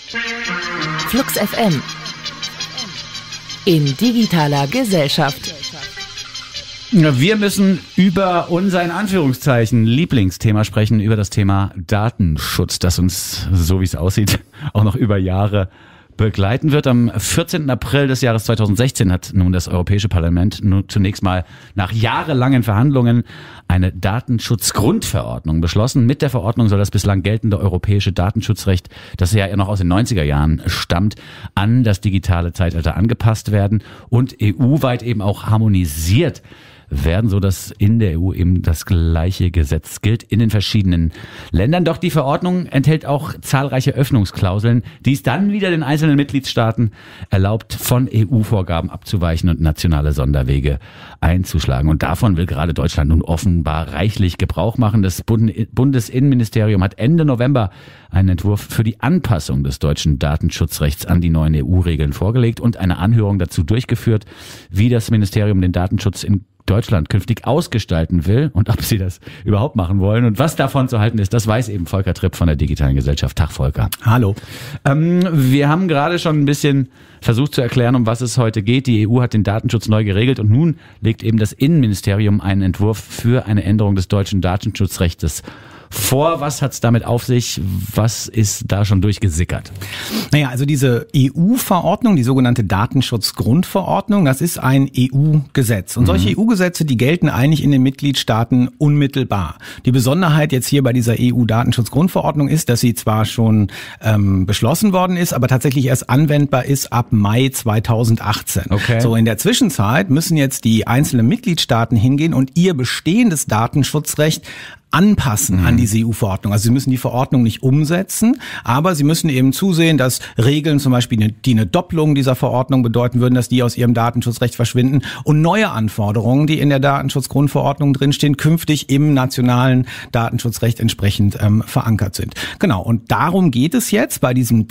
Flux FM in digitaler Gesellschaft. Wir müssen über unser in Anführungszeichen Lieblingsthema sprechen, über das Thema Datenschutz, das uns, so wie es aussieht, auch noch über Jahre begleiten wird. Am 14. April des Jahres 2016 hat nun das Europäische Parlament nun zunächst mal nach jahrelangen Verhandlungen eine Datenschutzgrundverordnung beschlossen. Mit der Verordnung soll das bislang geltende europäische Datenschutzrecht, das ja noch aus den 90er Jahren stammt, an das digitale Zeitalter angepasst werden und EU-weit eben auch harmonisiert werden, so dass in der EU eben das gleiche Gesetz gilt in den verschiedenen Ländern. Doch die Verordnung enthält auch zahlreiche Öffnungsklauseln, die es dann wieder den einzelnen Mitgliedstaaten erlaubt, von EU-Vorgaben abzuweichen und nationale Sonderwege einzuschlagen. Und davon will gerade Deutschland nun offenbar reichlich Gebrauch machen. Das Bundesinnenministerium hat Ende November einen Entwurf für die Anpassung des deutschen Datenschutzrechts an die neuen EU-Regeln vorgelegt und eine Anhörung dazu durchgeführt, wie das Ministerium den Datenschutz in Deutschland künftig ausgestalten will und ob sie das überhaupt machen wollen und was davon zu halten ist, das weiß eben Volker Tripp von der Digitalen Gesellschaft. Tag, Volker. Hallo. Wir haben gerade schon ein bisschen versucht zu erklären, um was es heute geht. Die EU hat den Datenschutz neu geregelt und nun legt eben das Innenministerium einen Entwurf für eine Änderung des deutschen Datenschutzrechts vor. Was hat's damit auf sich? Was ist da schon durchgesickert? Naja, also diese EU-Verordnung, die sogenannte Datenschutzgrundverordnung, das ist ein EU-Gesetz. Und solche EU-Gesetze, die gelten eigentlich in den Mitgliedstaaten unmittelbar. Die Besonderheit jetzt hier bei dieser EU-Datenschutzgrundverordnung ist, dass sie zwar schon beschlossen worden ist, aber tatsächlich erst anwendbar ist ab Mai 2018. Okay. So, in der Zwischenzeit müssen jetzt die einzelnen Mitgliedstaaten hingehen und ihr bestehendes Datenschutzrecht anpassen an diese EU-Verordnung. Also sie müssen die Verordnung nicht umsetzen, aber sie müssen eben zusehen, dass Regeln zum Beispiel, die eine Doppelung dieser Verordnung bedeuten würden, dass die aus ihrem Datenschutzrecht verschwinden und neue Anforderungen, die in der Datenschutzgrundverordnung drinstehen, künftig im nationalen Datenschutzrecht entsprechend verankert sind. Genau, und darum geht es jetzt bei diesem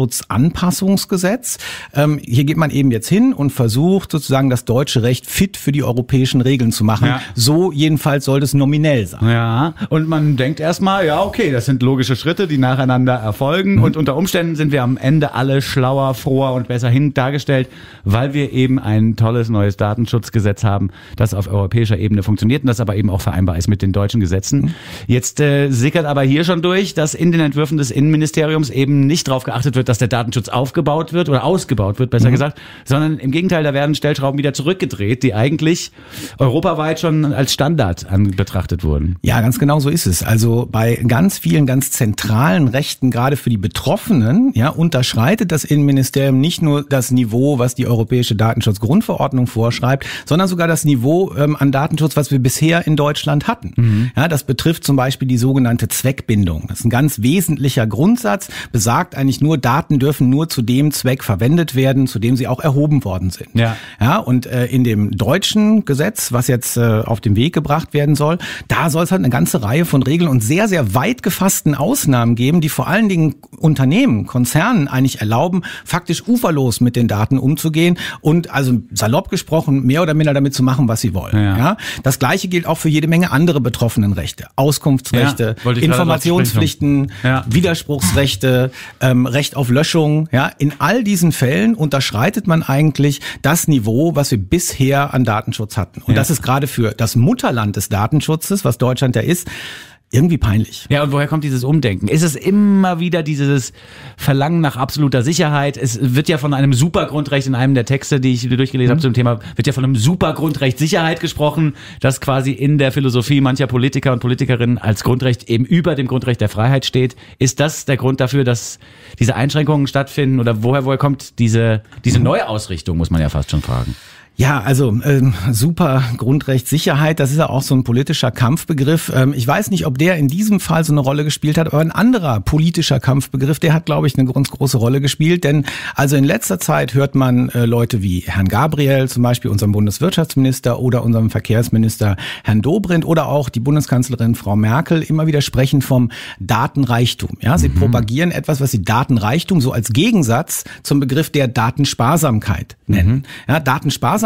Datenschutzanpassungsgesetz. Hier geht man eben jetzt hin und versucht sozusagen das deutsche Recht fit für die europäischen Regeln zu machen. Ja. So jedenfalls soll es nominell sein. Ja. Und man denkt erstmal, ja okay, das sind logische Schritte, die nacheinander erfolgen und unter Umständen sind wir am Ende alle schlauer, froher und besser dargestellt, weil wir eben ein tolles neues Datenschutzgesetz haben, das auf europäischer Ebene funktioniert und das aber eben auch vereinbar ist mit den deutschen Gesetzen. Jetzt sickert aber hier schon durch, dass in den Entwürfen des Innenministeriums eben nicht darauf geachtet wird, dass der Datenschutz aufgebaut wird oder ausgebaut wird, besser gesagt, sondern im Gegenteil, da werden Stellschrauben wieder zurückgedreht, die eigentlich europaweit schon als Standard betrachtet wurden. Ja, ganz genau so ist es. Also bei ganz vielen, ganz zentralen Rechten, gerade für die Betroffenen, ja, unterschreitet das Innenministerium nicht nur das Niveau, was die Europäische Datenschutzgrundverordnung vorschreibt, sondern sogar das Niveau an Datenschutz, was wir bisher in Deutschland hatten. Ja, das betrifft zum Beispiel die sogenannte Zweckbindung. Das ist ein ganz wesentlicher Grundsatz, besagt eigentlich nur, Daten dürfen nur zu dem Zweck verwendet werden, zu dem sie auch erhoben worden sind. Ja, und in dem deutschen Gesetz, was jetzt auf den Weg gebracht werden soll, da soll es halt eine ganze Reihe von Regeln und sehr, sehr weit gefassten Ausnahmen geben, die vor allen Dingen Unternehmen, Konzernen eigentlich erlauben, faktisch uferlos mit den Daten umzugehen und also salopp gesprochen mehr oder minder damit zu machen, was sie wollen. Ja. Das Gleiche gilt auch für jede Menge andere betroffenen Rechte. Auskunftsrechte, Informationspflichten, Widerspruchsrechte, Recht auf Löschung. Ja. In all diesen Fällen unterschreitet man eigentlich das Niveau, was wir bisher an Datenschutz hatten. Und das ist gerade für das Mutterland des Datenschutzes, was Deutschland ja ist, irgendwie peinlich. Ja, und woher kommt dieses Umdenken? Ist es immer wieder dieses Verlangen nach absoluter Sicherheit? Es wird ja von einem Supergrundrecht in einem der Texte, die ich durchgelesen habe zum Thema, wird ja von einem Supergrundrecht Sicherheit gesprochen, das quasi in der Philosophie mancher Politiker und Politikerinnen als Grundrecht eben über dem Grundrecht der Freiheit steht. Ist das der Grund dafür, dass diese Einschränkungen stattfinden? Oder woher kommt diese Neuausrichtung, muss man ja fast schon fragen? Ja, also super Grundrecht, Sicherheit, das ist ja auch so ein politischer Kampfbegriff. Ich weiß nicht, ob der in diesem Fall so eine Rolle gespielt hat, aber ein anderer politischer Kampfbegriff, der hat, glaube ich, eine ganz große Rolle gespielt. Denn also in letzter Zeit hört man Leute wie Herrn Gabriel, zum Beispiel unserem Bundeswirtschaftsminister oder unserem Verkehrsminister Herrn Dobrindt oder auch die Bundeskanzlerin Frau Merkel immer wieder sprechen vom Datenreichtum. Ja, sie propagieren etwas, was sie Datenreichtum so als Gegensatz zum Begriff der Datensparsamkeit nennen. Ja, Datensparsamkeit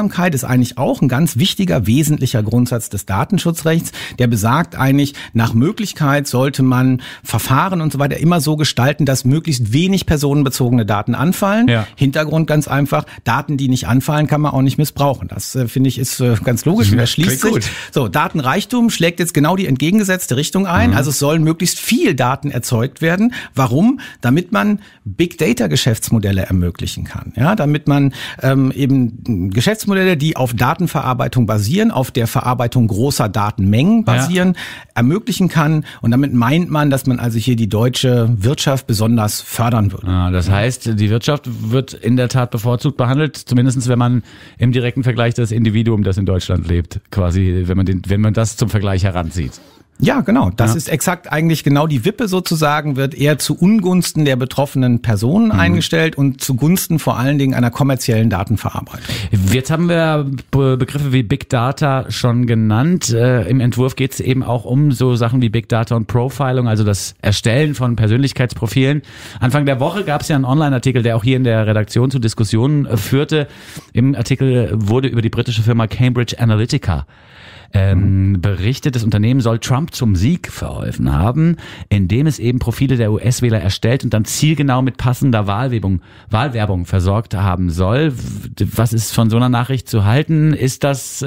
Sparsamkeit ist eigentlich auch ein ganz wichtiger, wesentlicher Grundsatz des Datenschutzrechts. Der besagt eigentlich, nach Möglichkeit sollte man Verfahren und so weiter immer so gestalten, dass möglichst wenig personenbezogene Daten anfallen. Ja. Hintergrund ganz einfach, Daten, die nicht anfallen, kann man auch nicht missbrauchen. Das finde ich ist ganz logisch und erschließt sich. So, Datenreichtum schlägt jetzt genau die entgegengesetzte Richtung ein. Also es sollen möglichst viel Daten erzeugt werden. Warum? Damit man Big Data Geschäftsmodelle ermöglichen kann. Ja, damit man eben Geschäftsmodelle, die auf Datenverarbeitung basieren, auf der Verarbeitung großer Datenmengen basieren, ermöglichen kann. Und damit meint man, dass man also hier die deutsche Wirtschaft besonders fördern würde. Ah, das heißt, die Wirtschaft wird in der Tat bevorzugt behandelt, zumindest wenn man im direkten Vergleich das Individuum, das in Deutschland lebt, quasi, wenn man das zum Vergleich heranzieht. Ja, genau. Das ist exakt eigentlich genau die Wippe sozusagen, wird eher zu Ungunsten der betroffenen Personen eingestellt und zugunsten vor allen Dingen einer kommerziellen Datenverarbeitung. Jetzt haben wir Begriffe wie Big Data schon genannt. Im Entwurf geht es eben auch um so Sachen wie Big Data und Profiling, also das Erstellen von Persönlichkeitsprofilen. Anfang der Woche gab es ja einen Online-Artikel, der auch hier in der Redaktion zu Diskussionen führte. Im Artikel wurde über die britische Firma Cambridge Analytica berichtet, das Unternehmen soll Trump zum Sieg verholfen haben, indem es eben Profile der US-Wähler erstellt und dann zielgenau mit passender Wahlwerbung versorgt haben soll. Was ist von so einer Nachricht zu halten? Ist das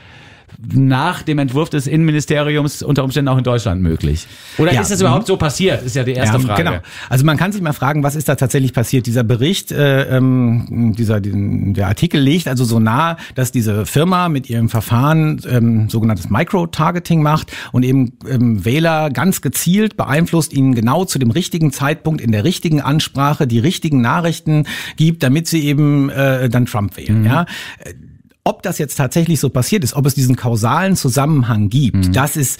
nach dem Entwurf des Innenministeriums unter Umständen auch in Deutschland möglich? Oder ist das überhaupt so passiert? Ist ja die erste Frage. Genau. Also man kann sich mal fragen, was ist da tatsächlich passiert? Dieser Bericht, der Artikel legt also so nahe, dass diese Firma mit ihrem Verfahren sogenanntes Micro-Targeting macht und eben Wähler ganz gezielt beeinflusst, ihnen genau zu dem richtigen Zeitpunkt in der richtigen Ansprache die richtigen Nachrichten gibt, damit sie eben dann Trump wählen. Ja. Ob das jetzt tatsächlich so passiert ist, ob es diesen kausalen Zusammenhang gibt, das ist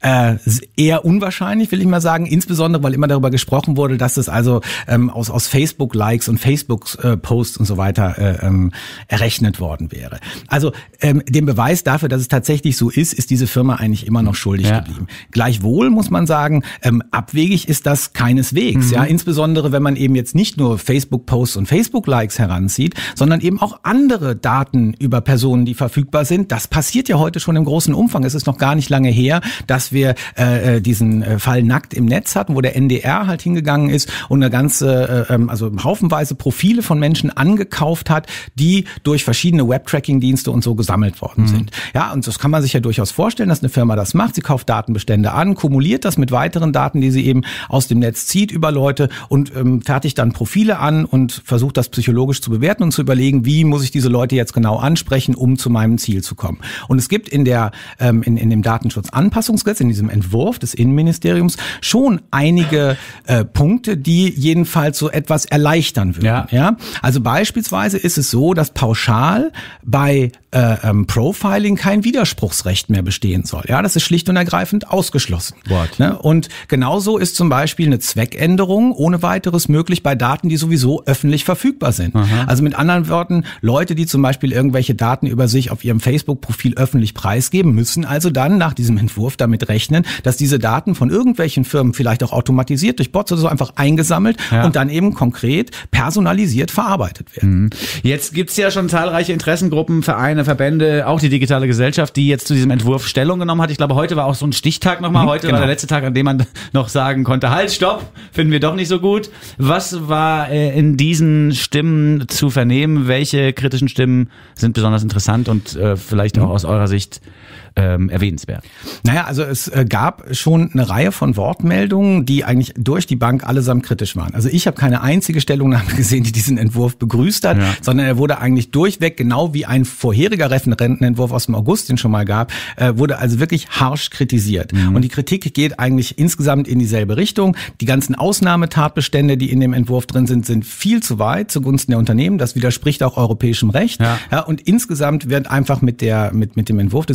eher unwahrscheinlich, will ich mal sagen, insbesondere, weil immer darüber gesprochen wurde, dass es also aus Facebook-Likes und Facebook-Posts und so weiter errechnet worden wäre. Also den Beweis dafür, dass es tatsächlich so ist diese Firma eigentlich immer noch schuldig geblieben. Gleichwohl muss man sagen, abwegig ist das keineswegs. Ja, insbesondere, wenn man eben jetzt nicht nur Facebook-Posts und Facebook-Likes heranzieht, sondern eben auch andere Daten über Personen, die verfügbar sind. Das passiert ja heute schon im großen Umfang. Es ist noch gar nicht lange her, dass wir diesen Fall Nackt im Netz hatten, wo der NDR halt hingegangen ist und eine ganze, also haufenweise Profile von Menschen angekauft hat, die durch verschiedene Web-Tracking-Dienste und so gesammelt worden sind. Ja, und das kann man sich ja durchaus vorstellen, dass eine Firma das macht. Sie kauft Datenbestände an, kumuliert das mit weiteren Daten, die sie eben aus dem Netz zieht über Leute und fertigt dann Profile an und versucht das psychologisch zu bewerten und zu überlegen, wie muss ich diese Leute jetzt genau ansprechen, um zu meinem Ziel zu kommen. Und es gibt in der in dem Datenschutzanpassungsgesetz, in diesem Entwurf des Innenministeriums schon einige Punkte, die jedenfalls so etwas erleichtern würden. Ja? Also beispielsweise ist es so, dass pauschal bei Profiling kein Widerspruchsrecht mehr bestehen soll. Ja, das ist schlicht und ergreifend ausgeschlossen. Ne? Und genauso ist zum Beispiel eine Zweckänderung ohne weiteres möglich bei Daten, die sowieso öffentlich verfügbar sind. Also mit anderen Worten, Leute, die zum Beispiel irgendwelche Daten über sich auf ihrem Facebook-Profil öffentlich preisgeben, müssen also dann nach diesem Entwurf damit rechnen, dass diese Daten von irgendwelchen Firmen vielleicht auch automatisiert durch Bots oder so einfach eingesammelt und dann eben konkret personalisiert verarbeitet werden. Jetzt gibt's ja schon zahlreiche Interessengruppen, Vereine, Verbände, auch die digitale Gesellschaft, die jetzt zu diesem Entwurf Stellung genommen hat. Ich glaube, heute war auch so ein Stichtag nochmal. Heute war der letzte Tag, an dem man noch sagen konnte, halt, stopp, finden wir doch nicht so gut. Was war in diesen Stimmen zu vernehmen? Welche kritischen Stimmen sind besonders interessant und vielleicht auch aus eurer Sicht erwähnenswert? Naja, also es gab schon eine Reihe von Wortmeldungen, die eigentlich durch die Bank allesamt kritisch waren. Also ich habe keine einzige Stellungnahme gesehen, die diesen Entwurf begrüßt hat, sondern er wurde eigentlich durchweg, genau wie ein vorheriger Referentenentwurf aus dem August, den schon mal gab, wurde also wirklich harsch kritisiert. Und die Kritik geht eigentlich insgesamt in dieselbe Richtung. Die ganzen Ausnahmetatbestände, die in dem Entwurf drin sind, sind viel zu weit zugunsten der Unternehmen. Das widerspricht auch europäischem Recht. Ja, und insgesamt wird einfach mit dem Entwurf des Innenministeriums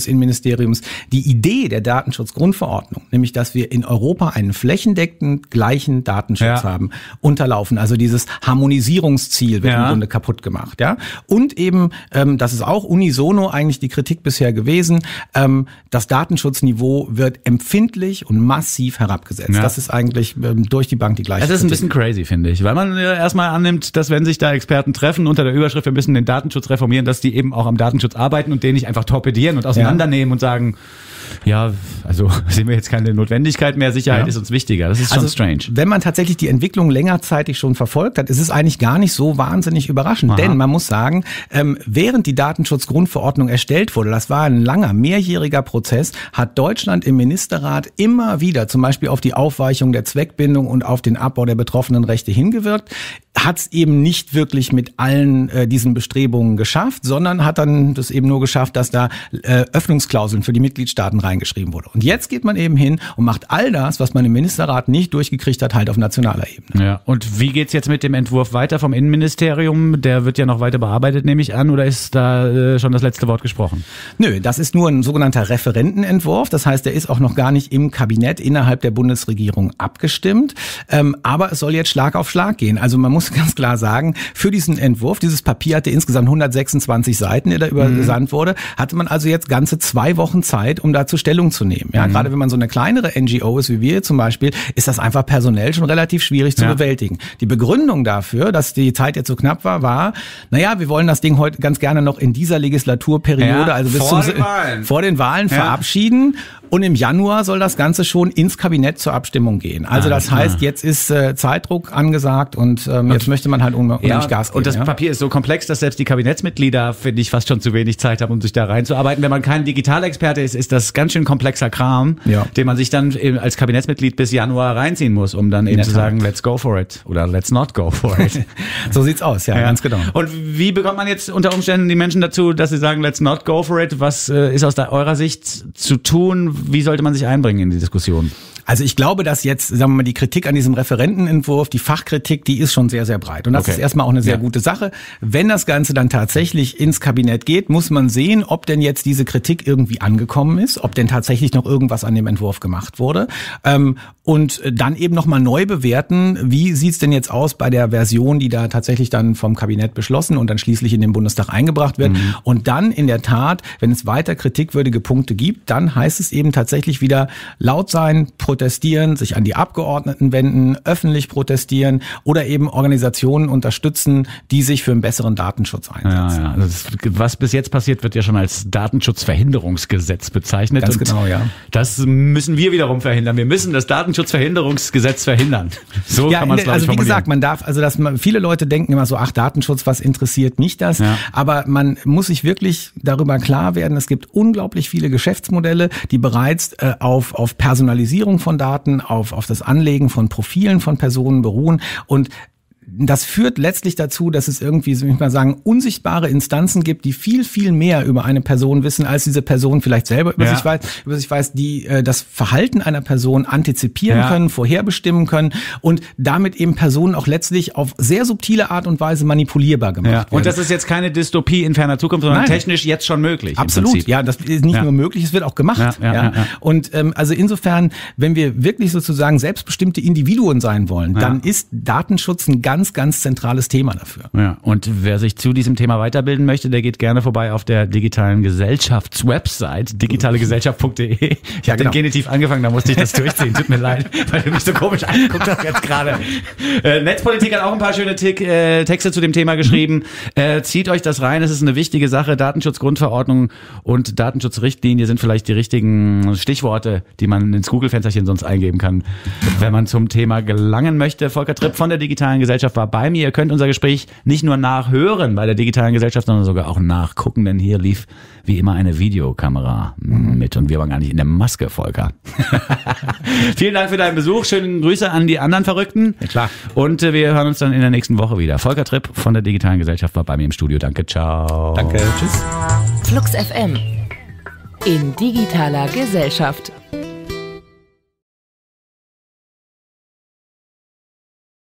Innenministeriums die Idee der Datenschutzgrundverordnung, nämlich dass wir in Europa einen flächendeckend gleichen Datenschutz haben, unterlaufen. Also dieses Harmonisierungsziel wird im Grunde kaputt gemacht. Ja? Und eben, das ist auch unisono eigentlich die Kritik bisher gewesen, das Datenschutzniveau wird empfindlich und massiv herabgesetzt. Ja. Das ist eigentlich durch die Bank die gleiche Das ist ein bisschen crazy, finde ich, weil man erstmal annimmt, dass wenn sich da Experten treffen unter der Überschrift, wir müssen den Datenschutz reformieren, dass die eben auch am Datenschutz arbeiten und den nicht einfach torpedieren und auseinandernehmen und sagen, ja, also sehen wir jetzt keine Notwendigkeit mehr, Sicherheit ist uns wichtiger. Das ist schon strange. Wenn man tatsächlich die Entwicklung längerzeitig schon verfolgt hat, ist es eigentlich gar nicht so wahnsinnig überraschend. Denn man muss sagen, während die Datenschutzgrundverordnung erstellt wurde, das war ein langer, mehrjähriger Prozess, hat Deutschland im Ministerrat immer wieder zum Beispiel auf die Aufweichung der Zweckbindung und auf den Abbau der betroffenen Rechte hingewirkt, hat es eben nicht wirklich mit allen diesen Bestrebungen geschafft, sondern hat dann das eben nur geschafft, dass da Öffnungsklauseln für die Mitgliedstaaten reingeschrieben wurde. Und jetzt geht man eben hin und macht all das, was man im Ministerrat nicht durchgekriegt hat, halt auf nationaler Ebene. Ja. Und wie geht's jetzt mit dem Entwurf weiter vom Innenministerium? Der wird ja noch weiter bearbeitet, nehme ich an, oder ist da schon das letzte Wort gesprochen? Nö, das ist nur ein sogenannter Referentenentwurf. Das heißt, der ist auch noch gar nicht im Kabinett innerhalb der Bundesregierung abgestimmt. Aber es soll jetzt Schlag auf Schlag gehen. Also man muss ganz klar sagen, für diesen Entwurf, dieses Papier hatte insgesamt 126 Seiten, der da übersandt wurde, hatte man also jetzt ganze 2 Wochen Zeit, um dazu Stellung zu nehmen. Ja, gerade wenn man so eine kleinere NGO ist, wie wir zum Beispiel, ist das einfach personell schon relativ schwierig zu bewältigen. Die Begründung dafür, dass die Zeit jetzt so knapp war, naja, wir wollen das Ding heute ganz gerne noch in dieser Legislaturperiode, also bis vor den Wahlen verabschieden. Und im Januar soll das Ganze schon ins Kabinett zur Abstimmung gehen. Also das heißt, jetzt ist Zeitdruck angesagt und jetzt möchte man halt unheimlich Gas geben. Und das Papier ist so komplex, dass selbst die Kabinettsmitglieder, finde ich, fast schon zu wenig Zeit haben, um sich da reinzuarbeiten. Wenn man kein Digitalexperte ist, ist das ganz schön komplexer Kram, den man sich dann als Kabinettsmitglied bis Januar reinziehen muss, um dann eben zu sagen, let's go for it oder let's not go for it. So sieht's aus, ganz genau. Und wie bekommt man jetzt unter Umständen die Menschen dazu, dass sie sagen, let's not go for it? Was ist aus eurer Sicht zu tun? Wie sollte man sich einbringen in die Diskussion? Also ich glaube, dass jetzt, sagen wir mal, die Kritik an diesem Referentenentwurf, die Fachkritik, die ist schon sehr, sehr breit. Und das ist erstmal auch eine sehr gute Sache. Wenn das Ganze dann tatsächlich ins Kabinett geht, muss man sehen, ob denn jetzt diese Kritik irgendwie angekommen ist, ob denn tatsächlich noch irgendwas an dem Entwurf gemacht wurde. Und dann eben nochmal neu bewerten, wie sieht's denn jetzt aus bei der Version, die da tatsächlich dann vom Kabinett beschlossen und dann schließlich in den Bundestag eingebracht wird. Und dann in der Tat, wenn es weiter kritikwürdige Punkte gibt, dann heißt es eben tatsächlich wieder laut sein, protestieren, sich an die Abgeordneten wenden, öffentlich protestieren oder eben Organisationen unterstützen, die sich für einen besseren Datenschutz einsetzen. Ja. Was bis jetzt passiert, wird ja schon als Datenschutzverhinderungsgesetz bezeichnet. Ganz genau, Das müssen wir wiederum verhindern. Wir müssen das Datenschutzverhinderungsgesetz verhindern. So kann man es, glaube ich, also wie gesagt, man darf, also dass viele Leute denken immer so, Datenschutz, was interessiert mich das? Ja. Aber man muss sich wirklich darüber klar werden, es gibt unglaublich viele Geschäftsmodelle, die bereits auf Personalisierung von Daten, auf das Anlegen von Profilen von Personen beruhen und das führt letztlich dazu, dass es irgendwie, so will ich mal sagen, unsichtbare Instanzen gibt, die viel, viel mehr über eine Person wissen, als diese Person vielleicht selber über sich weiß, die das Verhalten einer Person antizipieren können, vorherbestimmen können und damit eben Personen auch letztlich auf sehr subtile Art und Weise manipulierbar gemacht werden. Und das ist jetzt keine Dystopie in ferner Zukunft, sondern technisch jetzt schon möglich. Absolut, das ist nicht nur möglich, es wird auch gemacht. Und also insofern, wenn wir wirklich sozusagen selbstbestimmte Individuen sein wollen, dann ist Datenschutz ein ganz zentrales Thema dafür. Ja, und wer sich zu diesem Thema weiterbilden möchte, der geht gerne vorbei auf der Digitalen Gesellschafts-Website, digitalegesellschaft.de. Ich habe den Genitiv angefangen, da musste ich das durchziehen. Tut mir leid, weil du mich so komisch angeguckt hast jetzt gerade. Netzpolitik hat auch ein paar schöne Texte zu dem Thema geschrieben. Zieht euch das rein, es ist eine wichtige Sache. Datenschutzgrundverordnung und Datenschutzrichtlinie sind vielleicht die richtigen Stichworte, die man ins Google-Fensterchen sonst eingeben kann, wenn man zum Thema gelangen möchte. Volker Tripp von der Digitalen Gesellschaft war bei mir. Ihr könnt unser Gespräch nicht nur nachhören bei der Digitalen Gesellschaft, sondern sogar auch nachgucken, denn hier lief wie immer eine Videokamera mit und wir waren gar nicht in der Maske, Volker. Vielen Dank für deinen Besuch. Schöne Grüße an die anderen Verrückten. Ja, klar. Und wir hören uns dann in der nächsten Woche wieder. Volker Tripp von der Digitalen Gesellschaft war bei mir im Studio. Danke, ciao. Danke, tschüss. Flux FM in digitaler Gesellschaft.